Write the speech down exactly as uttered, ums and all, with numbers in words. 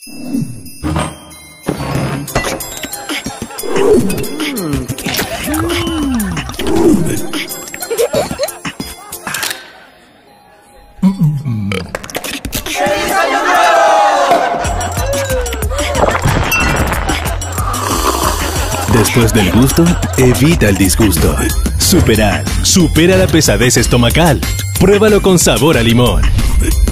Después del gusto, evita el disgusto. Superal, supera la pesadez estomacal. Pruébalo con sabor a limón.